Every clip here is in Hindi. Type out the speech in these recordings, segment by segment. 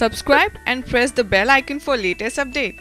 Subscribe and press the bell icon for latest update.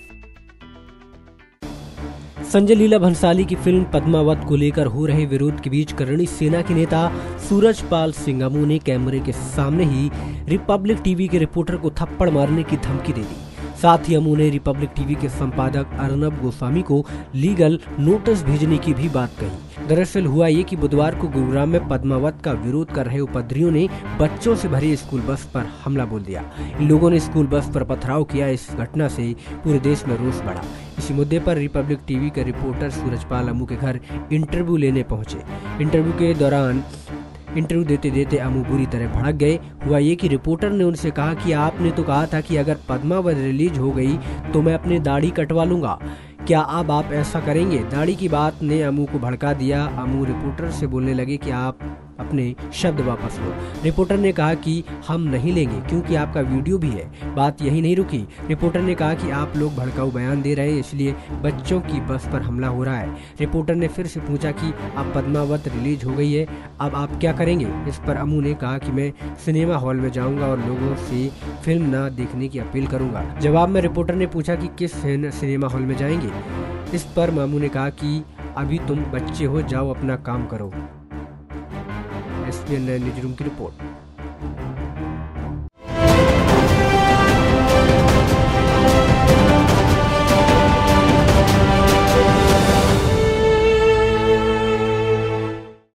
Sanjay Leela Bhansali की फिल्म पद्मावत को लेकर हो रहे विरोध के बीच करणी सेना के नेता सूरजपाल सिंह अमू ने कैमरे के सामने ही रिपब्लिक टीवी के रिपोर्टर को थप्पड़ मारने की धमकी दे दी। साथ ही अमू ने रिपब्लिक टीवी के संपादक अर्नब गोस्वामी को लीगल नोटिस भेजने की भी बात कही। दरअसल हुआ ये कि बुधवार को गुरुग्राम में पद्मावत का विरोध कर रहे उपद्रवियों ने बच्चों से भरी स्कूल बस पर हमला बोल दिया। इन लोगों ने स्कूल बस पर पथराव किया। इस घटना से पूरे देश में रोष बढ़ा। इसी मुद्दे पर रिपब्लिक टीवी के रिपोर्टर सूरजपाल अमू के घर इंटरव्यू लेने पहुंचे। इंटरव्यू के दौरान इंटरव्यू देते देते अमू बुरी तरह भड़क गए। हुआ ये कि रिपोर्टर ने उनसे कहा कि आपने तो कहा था कि अगर पद्मावत रिलीज हो गई तो मैं अपनी दाढ़ी कटवा लूंगा, क्या अब आप ऐसा करेंगे? दाढ़ी की बात ने अमू को भड़का दिया। अमू रिपोर्टर से बोलने लगे कि आप अपने शब्द वापस लो। रिपोर्टर ने कहा कि हम नहीं लेंगे क्योंकि आपका वीडियो भी है। बात यही नहीं रुकी। रिपोर्टर ने कहा कि आप लोग भड़काऊ बयान दे रहे हैं, इसलिए बच्चों की बस पर हमला हो रहा है। रिपोर्टर ने फिर से पूछा कि अब पद्मावत रिलीज हो गई है, अब आप क्या करेंगे? इस पर अमू ने कहा कि मैं सिनेमा हॉल में जाऊंगा और लोगों से फिल्म ना देखने की अपील करूंगा। जवाब में रिपोर्टर ने पूछा कि किस सिनेमा हॉल में जाएंगे? इस पर मामू ने कहा कि अभी तुम बच्चे हो, जाओ अपना काम करो। एसपीएन न्यूज रूम की रिपोर्ट।